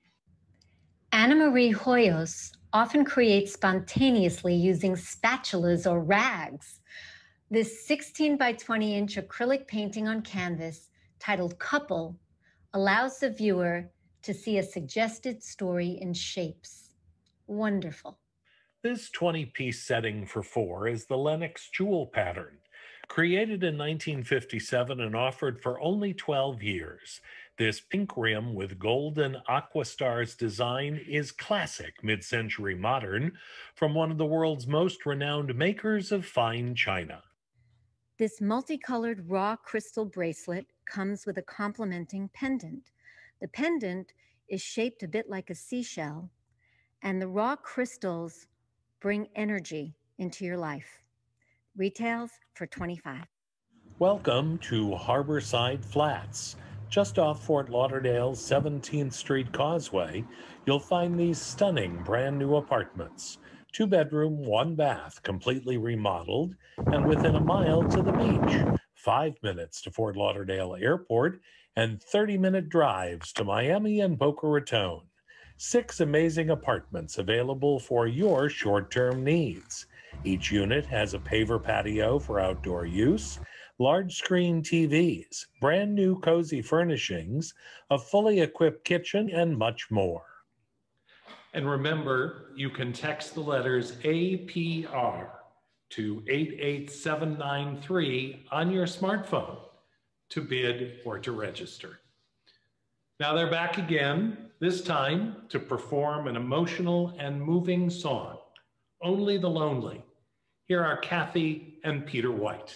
Anna Marie Hoyos often creates spontaneously using spatulas or rags. This sixteen by twenty inch acrylic painting on canvas titled Couple allows the viewer to see a suggested story in shapes. Wonderful. This twenty piece setting for four is the Lenox Jewel pattern. Created in nineteen fifty-seven and offered for only twelve years, this pink rim with golden aqua stars design is classic mid-century modern from one of the world's most renowned makers of fine china. This multicolored raw crystal bracelet comes with a complementing pendant. The pendant is shaped a bit like a seashell, and the raw crystals bring energy into your life. Retails for twenty-five dollars. Welcome to Harborside Flats. Just off Fort Lauderdale's seventeenth Street Causeway, you'll find these stunning brand new apartments. Two bedroom, one bath, completely remodeled, and within a mile to the beach. Five minutes to Fort Lauderdale Airport, and thirty minute drives to Miami and Boca Raton. Six amazing apartments available for your short-term needs. Each unit has a paver patio for outdoor use, large screen T Vs, brand new cozy furnishings, a fully equipped kitchen, and much more. And remember, you can text the letters A P R to eight eight seven nine three on your smartphone to bid or to register. Now they're back again, this time to perform an emotional and moving song, Only the Lonely. Here are Kathy and Peter White.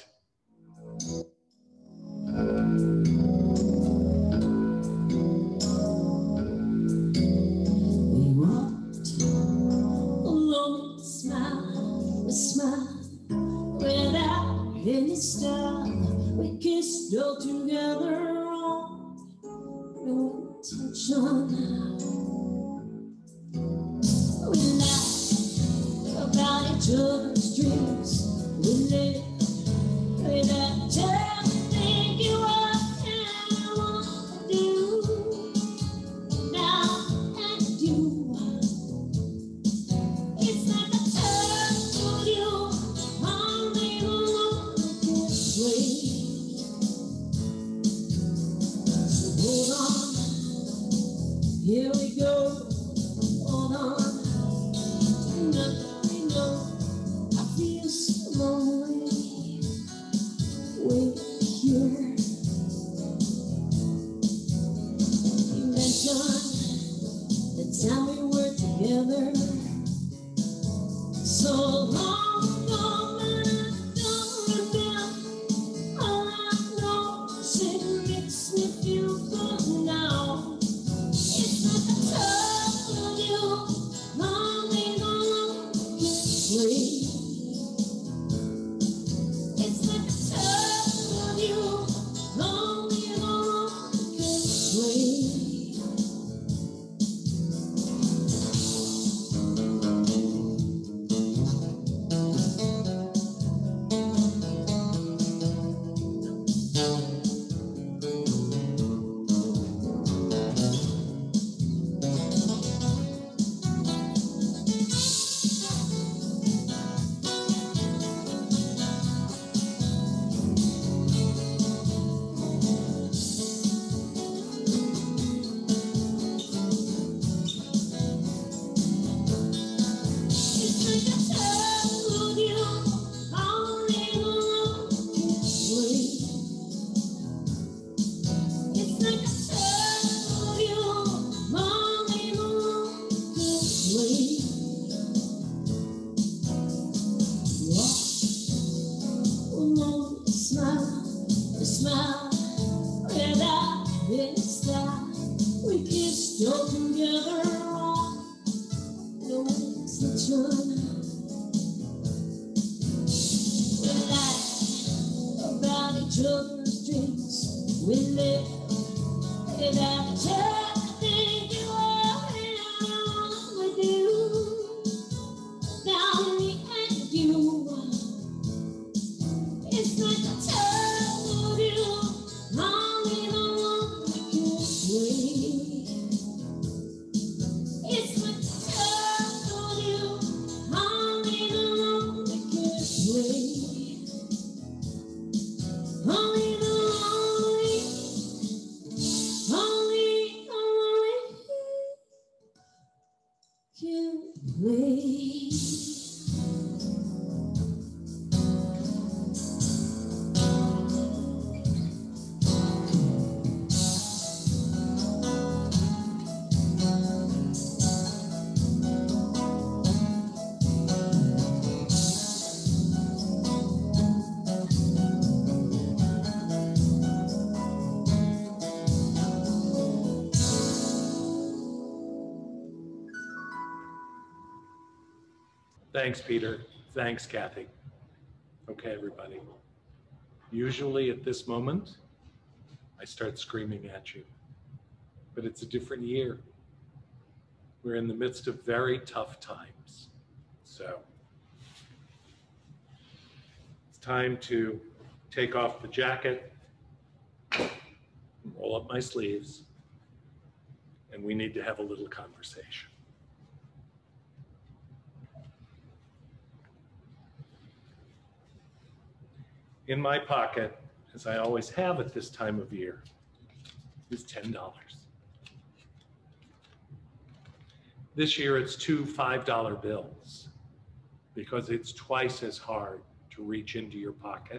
Any style, we kissed all together on no intention. We laughed about each other's dreams. We lived without telling, thinking what I want to do. Now and you, it's like a touch of you. Only hold on, here we go, hold on, nothing, no, I feel so lonely, we're here, you mentioned the time we were together, so long ago, but I don't remember, all I know is it makes me feel good now. It's like a touch of you, lonely, lonely, free. It's like a touch smile without any style. We kissed all together on no exception. We laughed about each other's dreams. We lived without each other. Thinking what I'm with you. Now me and you. It's like I told you, only the one that could wait. It's like I told you, only the one that could wait. Only the lonely, only the lonely can wait. Thanks, Peter. Thanks, Kathy. Okay, everybody. Usually at this moment, I start screaming at you, but it's a different year. We're in the midst of very tough times. So it's time to take off the jacket, roll up my sleeves, and we need to have a little conversation. In my pocket, as I always have at this time of year, is ten dollars. This year it's two five dollar bills because it's twice as hard to reach into your pocket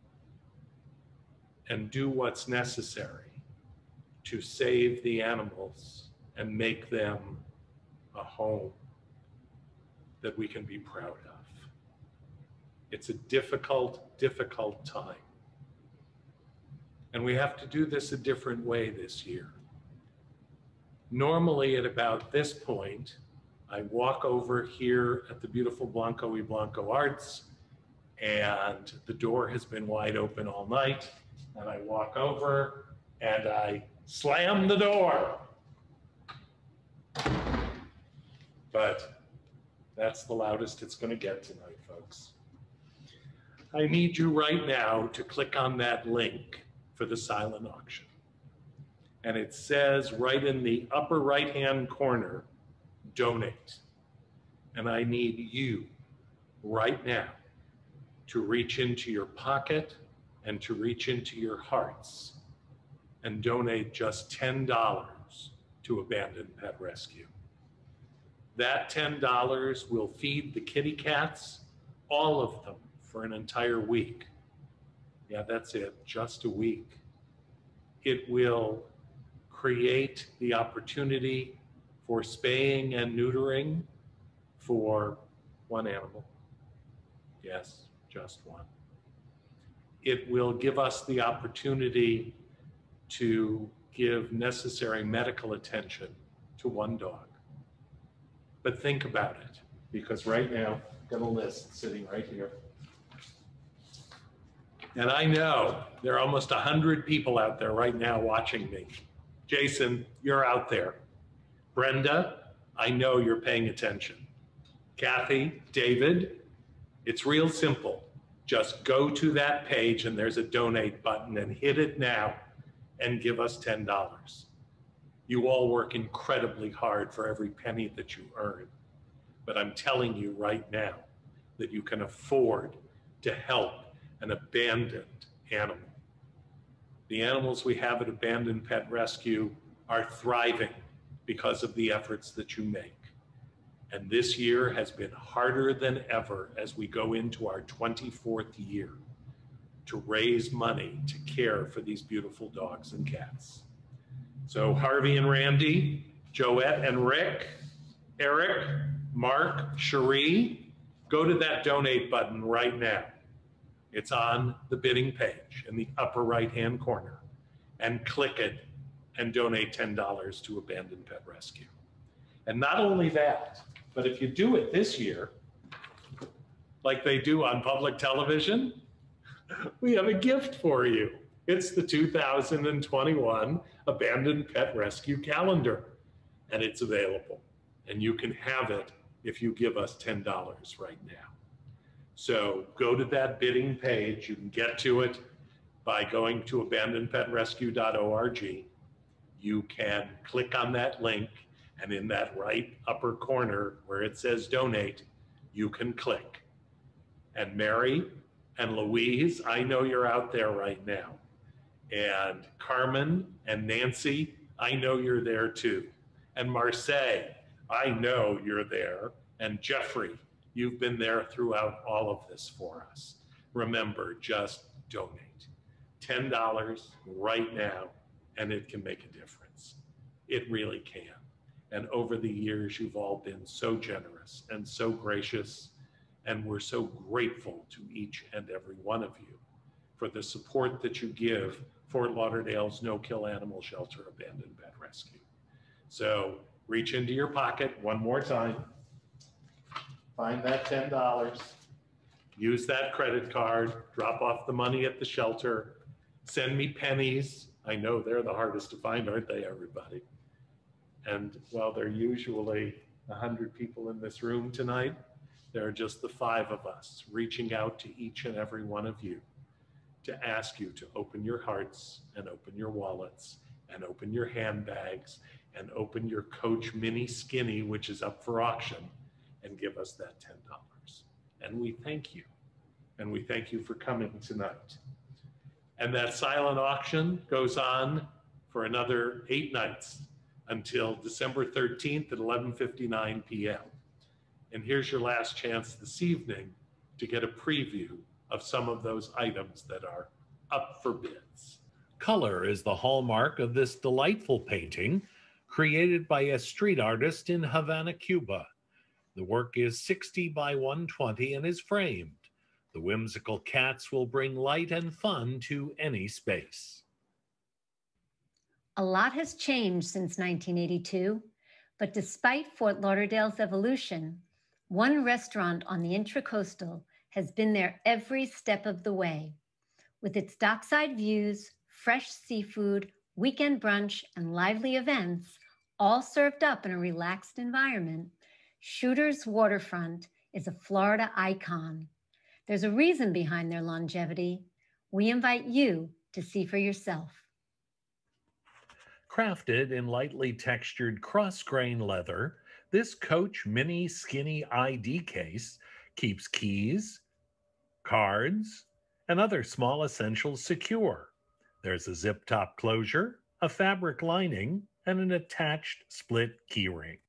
and do what's necessary to save the animals and make them a home that we can be proud of. It's a difficult, difficult time. And we have to do this a different way this year. Normally at about this point, I walk over here at the beautiful Blanco y Blanco Arts, and the door has been wide open all night, and I walk over and I slam the door. But that's the loudest it's going to get tonight, folks. I need you right now to click on that link for the silent auction. And it says right in the upper right-hand corner, donate. And I need you right now to reach into your pocket and to reach into your hearts and donate just ten dollars to Abandoned Pet Rescue. That ten dollars will feed the kitty cats, all of them, for an entire week. Yeah, that's it, just a week. It will create the opportunity for spaying and neutering for one animal. Yes, just one. It will give us the opportunity to give necessary medical attention to one dog. But think about it, because right now, I've got a list sitting right here. And I know there are almost one hundred people out there right now watching me. Jason, you're out there. Brenda, I know you're paying attention. Kathy, David, it's real simple. Just go to that page and there's a donate button and hit it now and give us ten dollars. You all work incredibly hard for every penny that you earn. But I'm telling you right now that you can afford to help an abandoned animal. The animals we have at Abandoned Pet Rescue are thriving because of the efforts that you make. And this year has been harder than ever as we go into our twenty-fourth year to raise money to care for these beautiful dogs and cats. So Harvey and Randy, Joette and Rick, Eric, Mark, Cherie, go to that donate button right now. It's on the bidding page in the upper right-hand corner, and click it and donate ten dollars to Abandoned Pet Rescue. And not only that, but if you do it this year, like they do on public television, we have a gift for you. It's the two thousand twenty-one Abandoned Pet Rescue Calendar, and it's available. And you can have it if you give us ten dollars right now. So go to that bidding page. You can get to it by going to abandoned pet rescue dot org. You can click on that link, and in that right upper corner where it says donate, you can click. And Mary and Louise, I know you're out there right now. And Carmen and Nancy, I know you're there too. And Marseille, I know you're there. And Jeffrey, you've been there throughout all of this for us. Remember, just donate. ten dollars right now, and it can make a difference. It really can. And over the years, you've all been so generous and so gracious, and we're so grateful to each and every one of you for the support that you give Fort Lauderdale's no-kill animal shelter, Abandoned Pet Rescue. So reach into your pocket one more time, find that ten dollars, use that credit card, drop off the money at the shelter, send me pennies. I know they're the hardest to find, aren't they, everybody? And while there are usually one hundred people in this room tonight, there are just the five of us reaching out to each and every one of you to ask you to open your hearts and open your wallets and open your handbags and open your Coach Mini Skinny, which is up for auction, and give us that ten dollars. And we thank you. And we thank you for coming tonight. And that silent auction goes on for another eight nights until December thirteenth at eleven fifty-nine p m And here's your last chance this evening to get a preview of some of those items that are up for bids. Color is the hallmark of this delightful painting created by a street artist in Havana, Cuba. The work is sixty by one twenty and is framed. The whimsical cats will bring light and fun to any space. A lot has changed since nineteen eighty-two, but despite Fort Lauderdale's evolution, one restaurant on the Intracoastal has been there every step of the way. With its dockside views, fresh seafood, weekend brunch, and lively events, all served up in a relaxed environment, Shooter's Waterfront is a Florida icon. There's a reason behind their longevity. We invite you to see for yourself. Crafted in lightly textured cross-grain leather, this Coach Mini Skinny I D case keeps keys, cards, and other small essentials secure. There's a zip-top closure, a fabric lining, and an attached split keyring.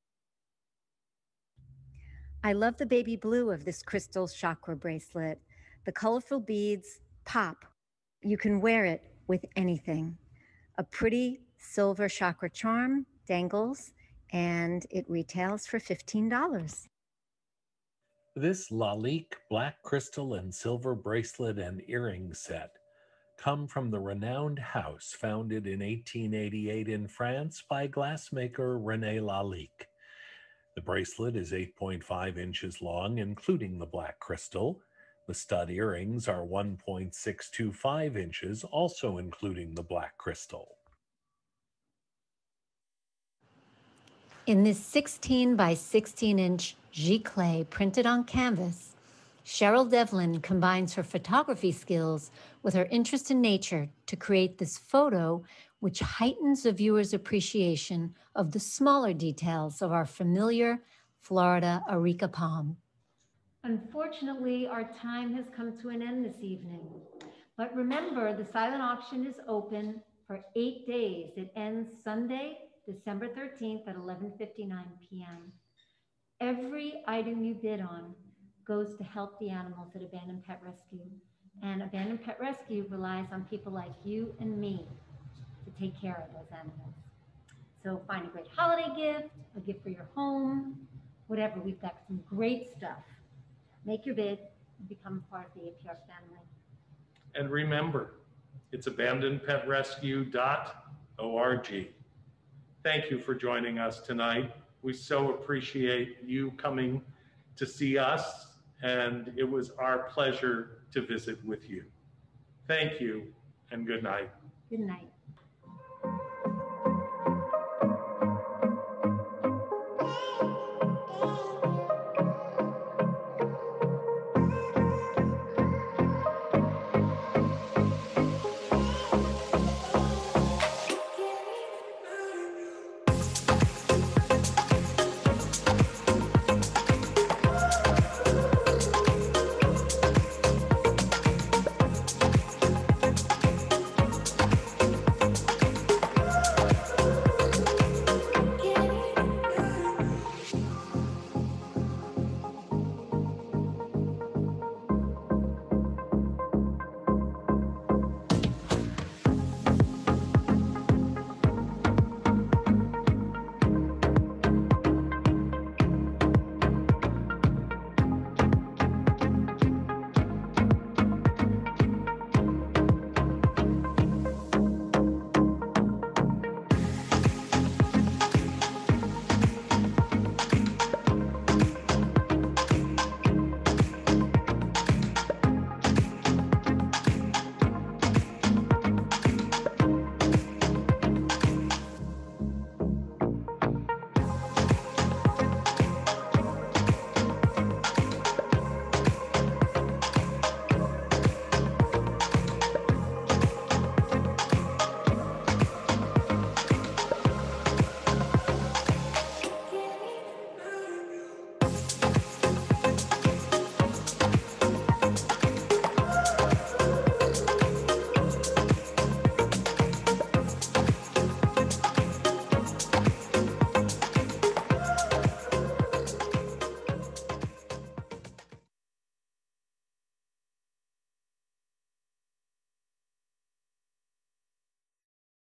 I love the baby blue of this crystal chakra bracelet. The colorful beads pop. You can wear it with anything. A pretty silver chakra charm dangles, and it retails for fifteen dollars. This Lalique black crystal and silver bracelet and earring set come from the renowned house founded in eighteen eighty-eight in France by glassmaker René Lalique. The bracelet is eight point five inches long, including the black crystal. The stud earrings are one point six two five inches, also including the black crystal. In this sixteen by sixteen inch giclée printed on canvas, Cheryl Devlin combines her photography skills with her interest in nature to create this photo which heightens the viewer's appreciation of the smaller details of our familiar Florida areca palm. Unfortunately, our time has come to an end this evening. But remember, the silent auction is open for eight days. It ends Sunday, December thirteenth at eleven fifty-nine p m Every item you bid on goes to help the animals at Abandoned Pet Rescue. And Abandoned Pet Rescue relies on people like you and me to take care of those animals. So find a great holiday gift, a gift for your home, whatever. We've got some great stuff. Make your bid, and become part of the A P R family. And remember, it's abandoned pet rescue dot org. Thank you for joining us tonight. We so appreciate you coming to see us, and it was our pleasure to visit with you. Thank you, and good night. Good night.